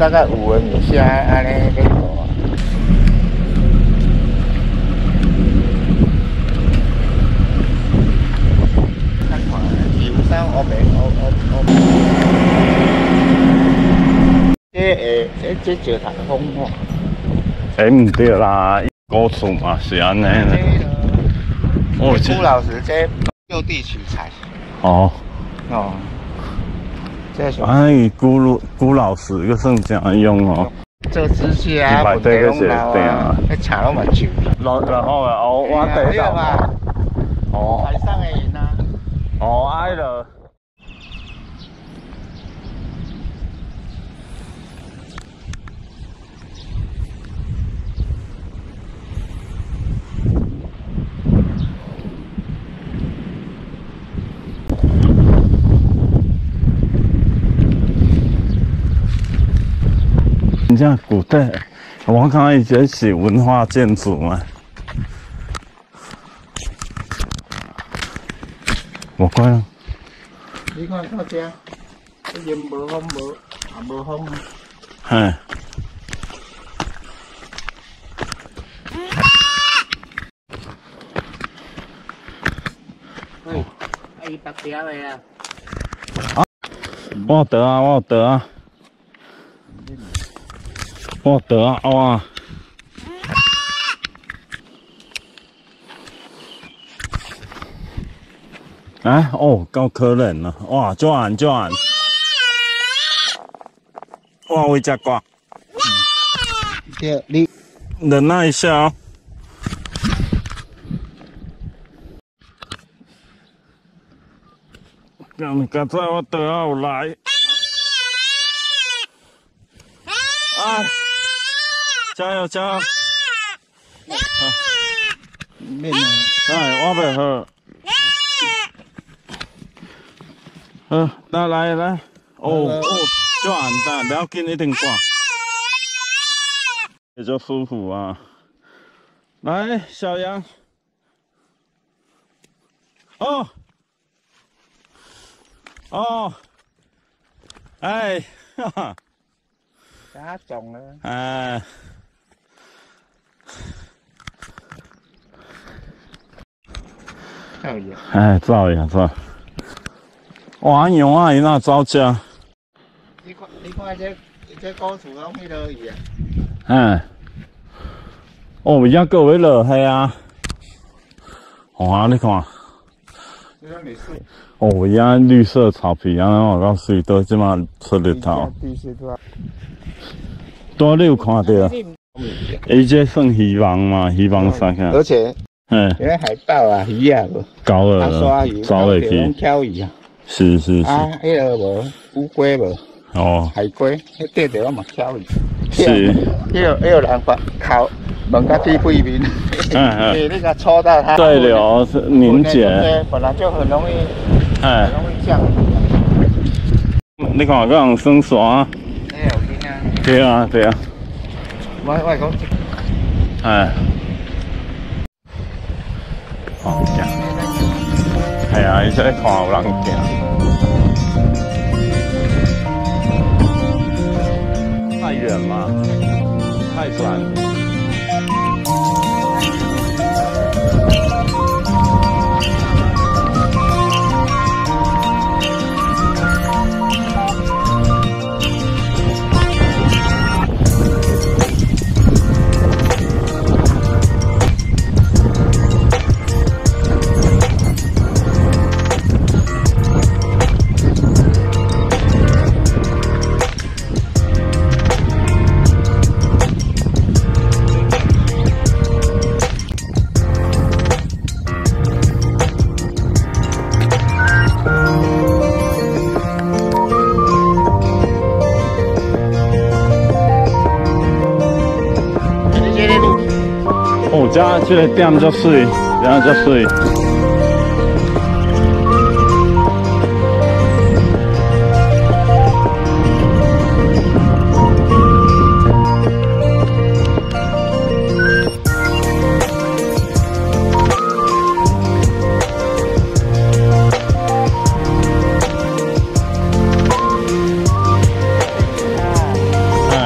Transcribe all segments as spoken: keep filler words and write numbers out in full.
大概五文以下安尼在做啊。看看，油箱我袂我我我。这诶，这这石头风哦。 哎，唔对啦，高处嘛是安尼呢。 哦，朱老师这就地取材。哦。哦。 哎，古老古老时个算正用哦。 做指甲啊，本地拢老啊，迄茶拢嘛旧。 然然后啊，哦，我地上嘛。 哦。 海上的人啊。 哦，挨了。真正古代，我看以前是文化建筑嘛。无怪啊。 你看到这，烟无风无，也无风。 嘿。 喂，啊伊白条的啊。 啊，我有得啊，我有得啊。 我得啊！哇！哎哦，够可怜了！哇，就按就按！哇，会只挂。 对，你忍耐一下哦。刚刚才我得啊有来。啊！ 加油加油！ 面啊！ 哎，我袂好。好，来来来，哦哦，就按的，不要紧，一定挂。也就舒服啊。来，小杨。哦。哦。哎，哈哈。 加重了。 哎。 哎，走呀走！哇，羊啊，伊哪走食？ 你看，你看这这高处拢迄落去啊！ 哎，哦，而家各位落系啊！哇，你看，哦，而家绿色草皮啊，我告诉你，都即马出日头。多你有看到？伊这算希望嘛？希望啥个？ 而且。 嗯， 因为海豹啊、鱼啊无， 高了， 刷鱼， 走下去， 挑鱼啊， 是是是。 啊，迄个无乌龟无， 哦， 海龟，迄对着我嘛挑鱼。 是。 迄个迄个人把靠门甲地背面， 嗯嗯， 你那个戳到它， 对流是凝结， 本来就很容易， 哎， 很容易降。 你看个人生刷， 哎有劲啊！ 对啊对啊。 我我讲， 哎。 哦，行，系啊，伊说看有人行。太远吗？太远。哦，这这个点足水，然后足水。哎，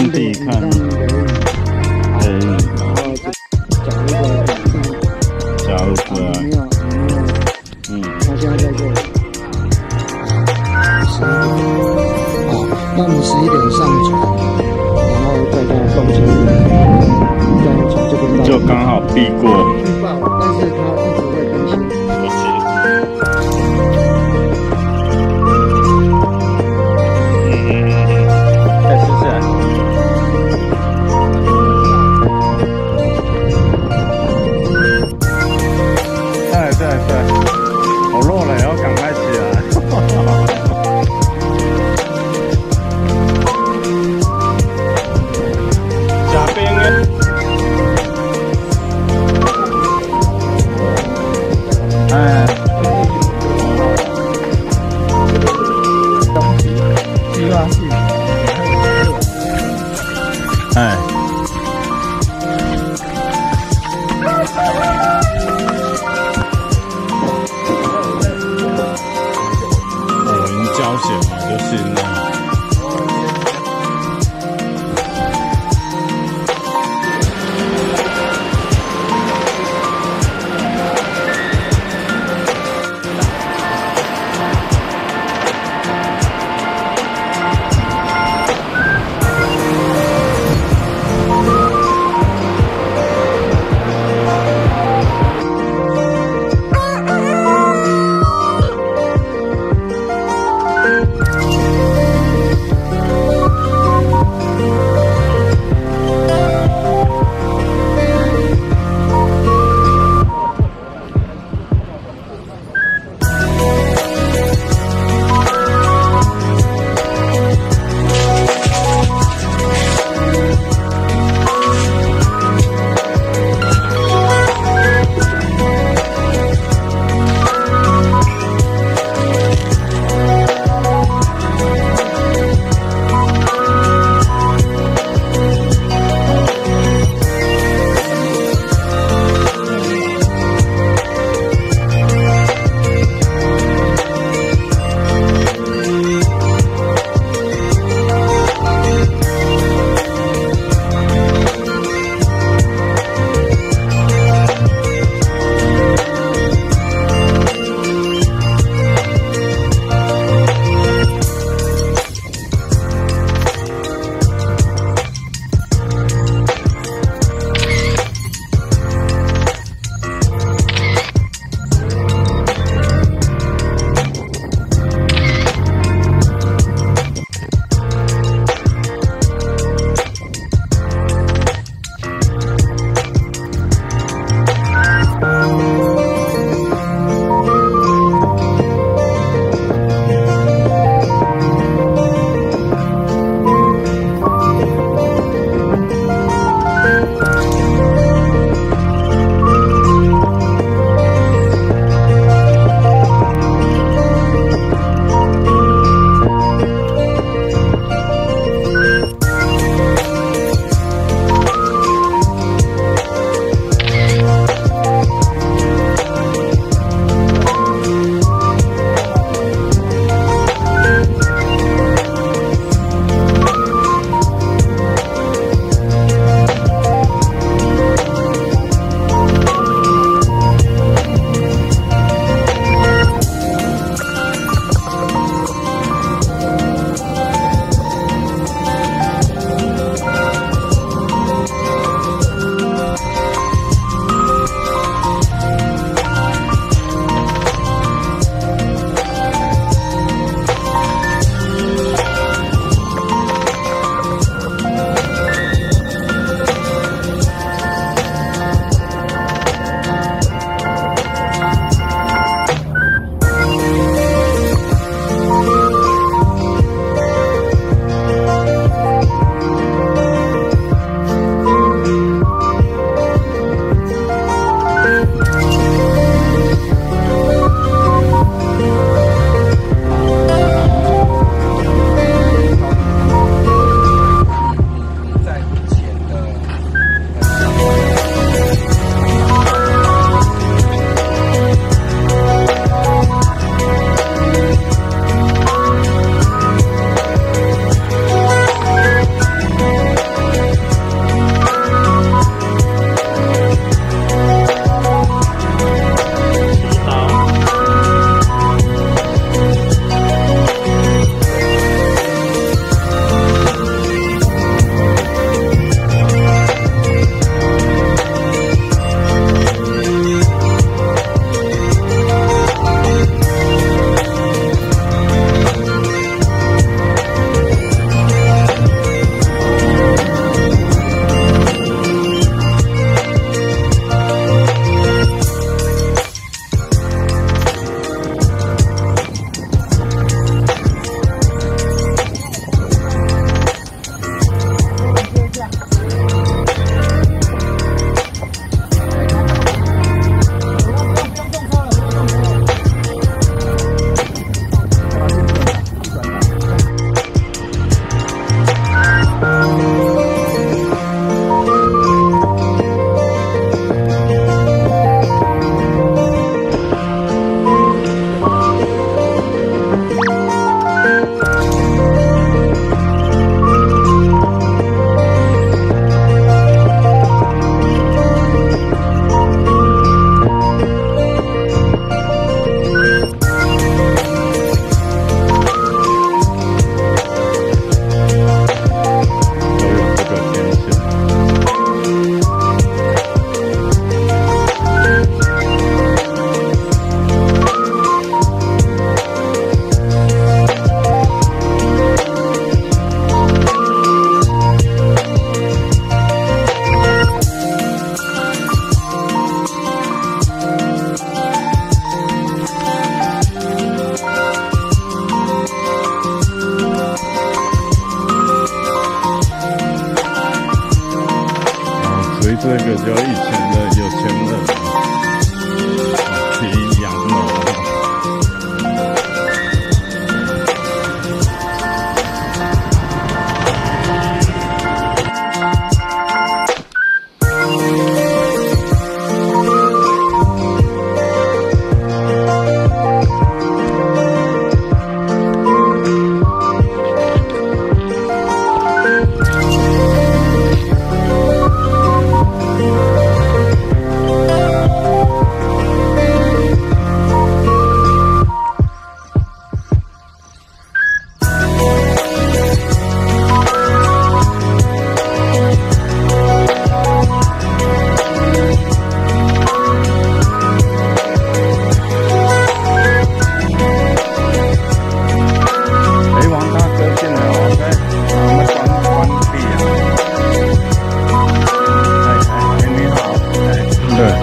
当地看，嗯， 然后就加入个， 加入个， 没有，没有，嗯，他现在在这里。哦，那我们十一点上船，然后再到东京，再从这边到。 就刚好避过。 预报，但是它一直会更新。 再试试。对对对，好热了，要赶快起来。下边的。哎。 希望是。 哎。我们交险嘛，就是那样。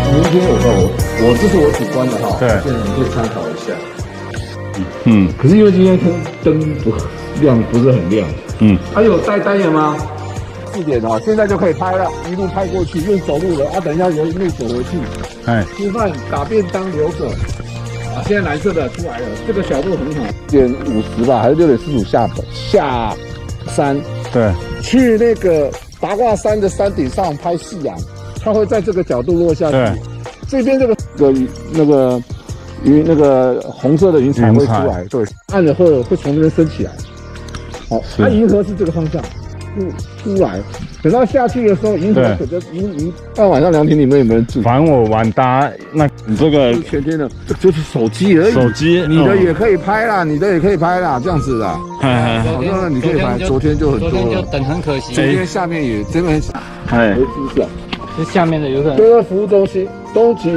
明天我我我这是我主观的哈， 对， 现在你可以参考一下。 嗯， 可是因为今天灯灯不亮，不是很亮。 嗯， 还有带单眼吗？四点哦，现在就可以拍了，一路拍过去，用走路的啊，等一下由一路走回去。 哎， 吃饭打便当留着。啊，现在蓝色的出来了，这个小路很好。六点五十吧，还是六点四十五下下山？ 对， 去那个八卦山的山顶上拍夕阳，它会在这个角度落下去。 对， 这边这个个那个云那个红色的云彩会出来，对，暗了会会从这边升起来。好，它银河是这个方向，嗯，出来。等到下去的时候，银河可能银银。那晚上凉亭里面有没有人住？ 反正我晚搭，那你这个全天的，这就是手机而已。 手机， 你的也可以拍啦，你的也可以拍啦，这样子啦。 哎， 好像你可以拍，昨天就很多了。 昨天就等很可惜。 今天下面也真的很少。 哎， 没出现。 这下面的有可能。 这个服务中心，东极。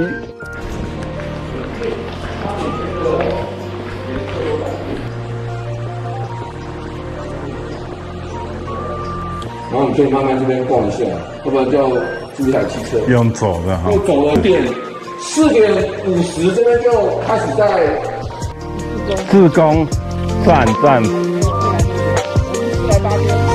然后你可以慢慢这边逛一下，要不然就要租一台汽车。 用走的哈。 又走了点，四点五十这边就开始在自贡站站。 来八天。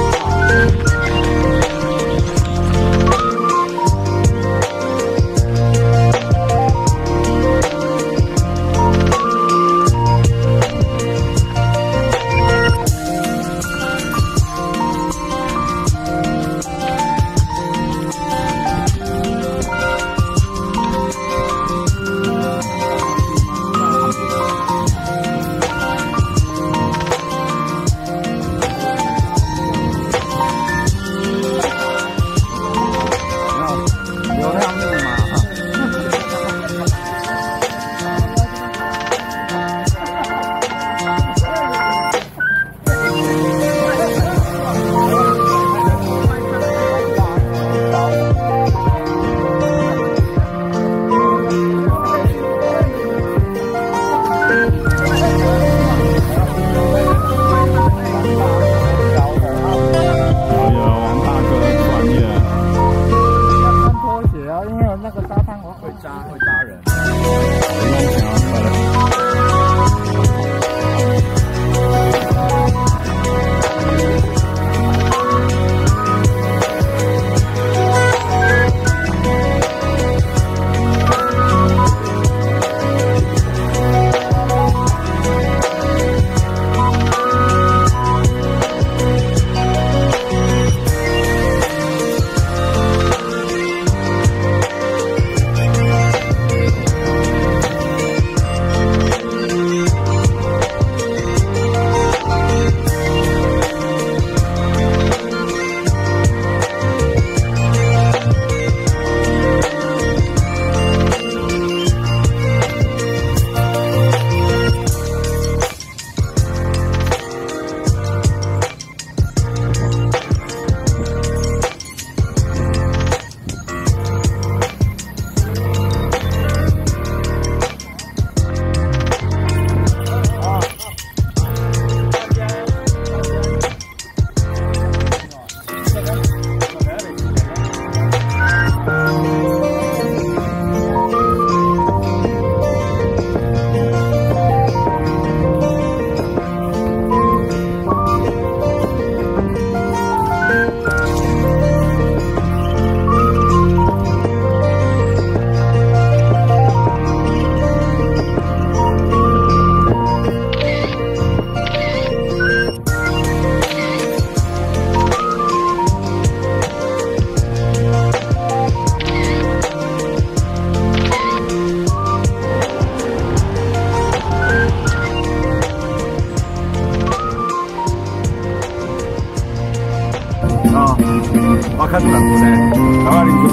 我看出来，我来，我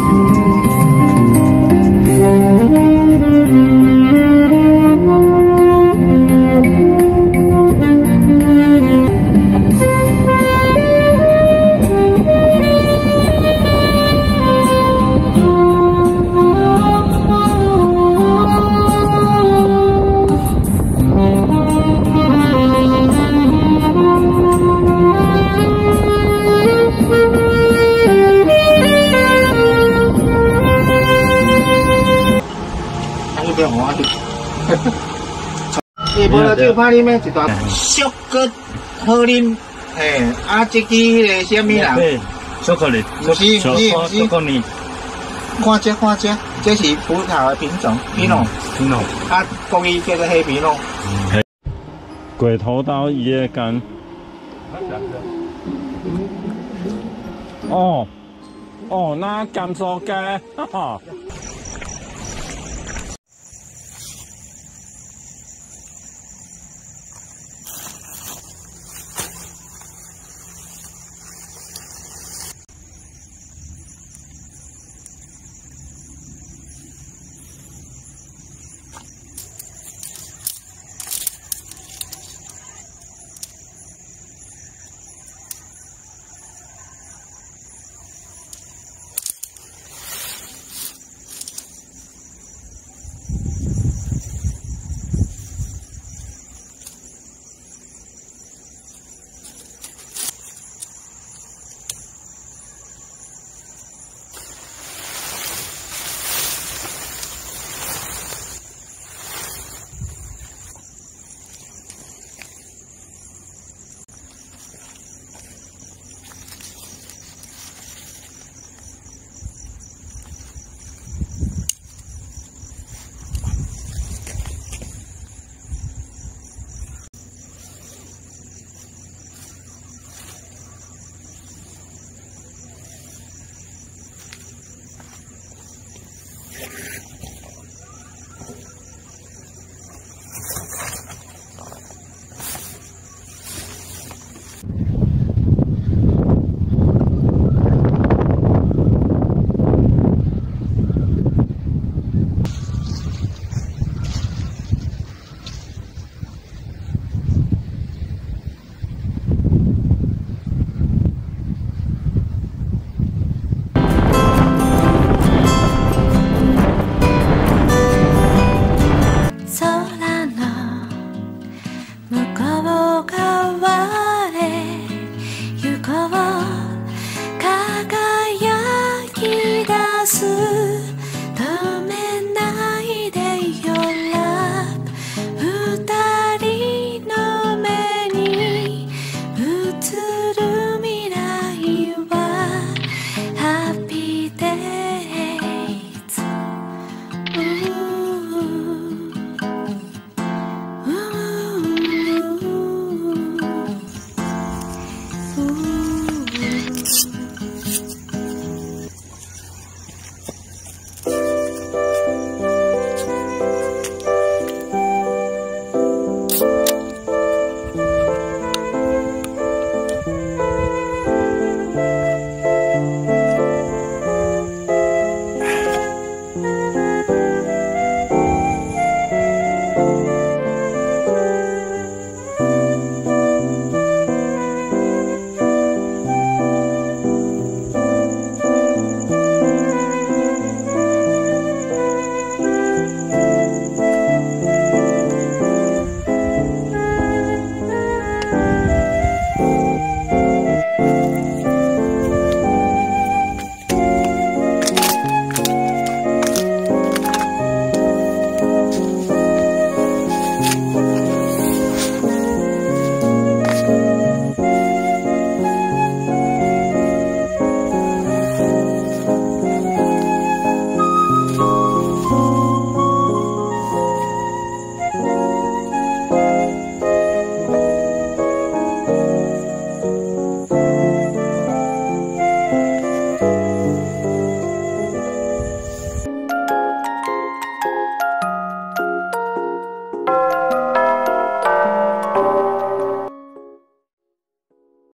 对我。伊无了酒拍里面一大熟个好啉，嘿，啊，这支迄个什么啦？ 巧克力， 不是不是不是，巧克力。看这看这，这是葡萄的品种，皮诺， 皮诺， 啊，国语叫做黑皮诺。 鬼头刀椰干。哦，哦，那甘蔗干，哈哈。